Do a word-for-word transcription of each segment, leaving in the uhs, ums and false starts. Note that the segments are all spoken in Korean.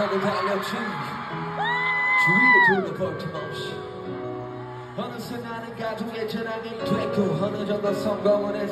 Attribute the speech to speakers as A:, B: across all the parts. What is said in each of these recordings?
A: 나도 달렸지 주위를 둘러볼 틈 없이 어느새 나는 가족의 전환이 됐고 어느 정도 성공을 했어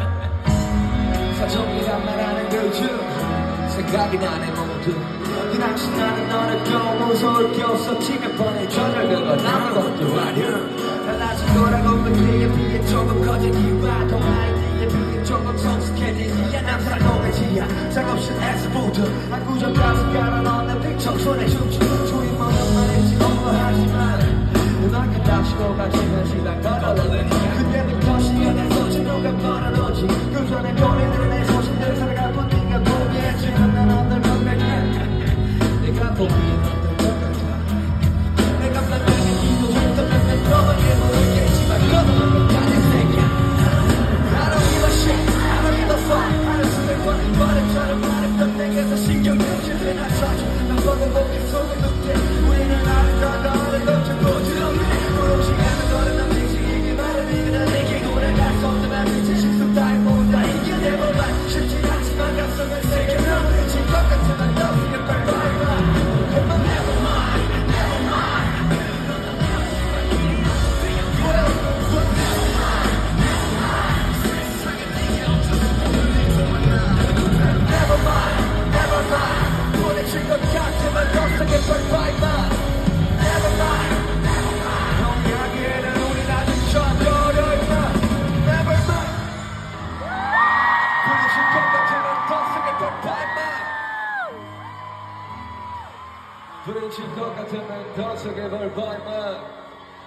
A: 사정이란 말하는 거죠 생각이 나네 모두 그 당시 나는 너를 또 무서울 게 없었지만 뻔해 저절그건 아무것도 아니야 달라진 거라고 그때에 비해 조금 커진 이유와 더 아이디에 비해 조금 성숙해진 이야 난 살고배지야 상없이 애써보다 한구절 가슴 깔아넣는 픽처 손에 춤추 조이 모양만 했지 어머하지만 음악은 닥치고 가지면 시간 걸어놓으니까 그때는 거시기가 내 손짓로가 벌어놓지 그 전에 보내는 내 소신들 살아가본 네가 포기했지만 난 오늘 건강해 내가 포기했던 것 같아 내가 사랑에 기도했던 내 너에게 모르겠지만 너는 끝까지 생겨 I don't give a shit I don't give a fuck 하루수를 버린 버릇처럼 말했던 내게서 신경 쓰지 않았어 난 보고 보기 속은 늑대 우리는 아름다운 너를 걱정 부드럽네 오롯이 가는 너를 난 맹식이기 마련이 그다 내게 돌아갈 수 없지만 미친 식수 따위 모은다 이겨내볼라 쉽지 않지만 감성을 새겨넣어 미친 것 같으면 너 그게 빨빨빨 Come on never mind never mind Well but never mind never mind Never mind never mind 보내줄 것 같으면 더 세게 빨빨빨 Never mind never mind 동의하기에는 우린 아직 전도려 있어 Never mind 보내줄 것 같으면 더 세게 빨빨빨 부딪힐 것 같으면 더 세게 벌벌만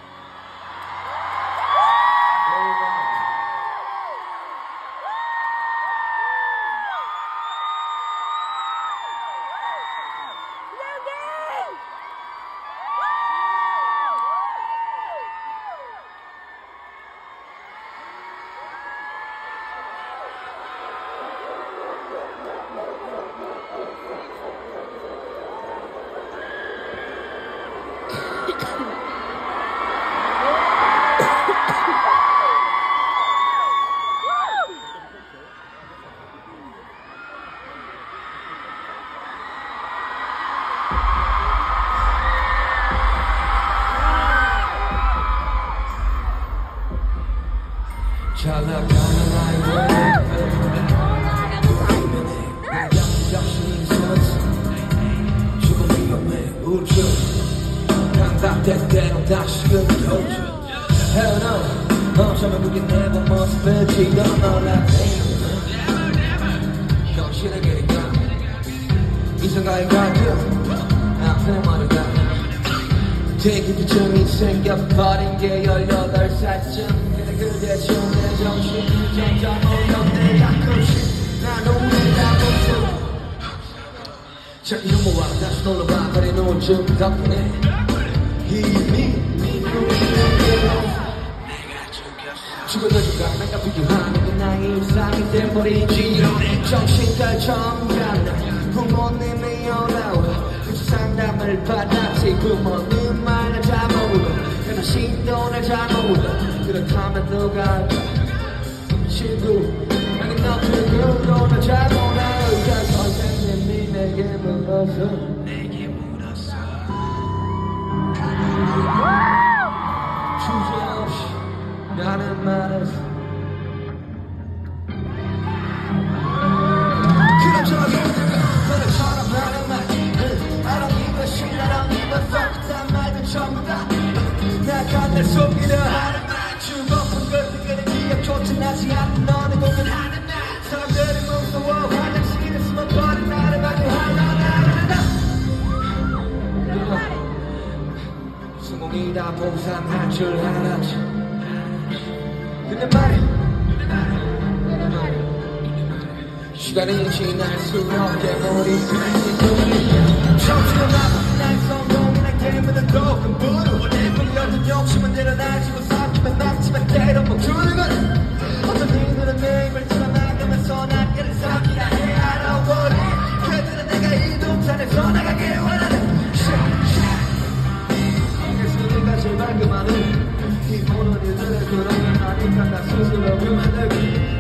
A: 잘 나가는 아이들 정신이 있었지 죽음 위험해 우주 강박될 때로 다시금 도주 Hell no 어쩌면 그게 내 본 모습을 지금 너나 정신에게니까 이성과의 갈등 아픈 머리가 대기부증이 생겨버린 게 열여덟 살쯤 그대 손에 정신이 점점 오염돼 가끔씩 난 오해가 없어 자 이런 모아 다시 놀러와 버려놓은 좀 덕분에 힘이 죽어져주가 내가 필요한 그 나의 일상이 돼버리지 정신과 정간다 부모님이 올라와 그저 상담을 받았지 부모님 말을 잘 모르고 그냥 신도를 잘 모르고 그렇다면 누가 할까 친구 아니 너 그거는 잘 몰라 의사 선생님이 내게 물었어 내게 물었어 주저없이 나는 말했어 그런저런 너네처럼 하는 말 I don't give a shit I don't give a fuck 딴 말들 전부 다나 간날 속이려 하는 말 죽어본 걸 그게는 기억조차 나지 않는 너는 고민하는 날 사람들이 무서워 화장실에 숨어버린 나를 마주하려 나르다 성공이다 보상할 줄 알았지 근데 말해 시간이 지날수록 깨물이 되는 꿈이 정신은 나쁜 날 성공이나 깨무는 독은 부루 물려준 욕심은 내려놔지고 삼키면 막지만 때론 멈추는 건 어떤 이들은 내 힘을 틀어나가면서 낯가를 삼키라 해 알아보니 그들은 내가 이 동산에서 나가길 원하는 예수님과 제발 그만은 이 모든 일들을 그러면 아니까 나 스스로 그만들기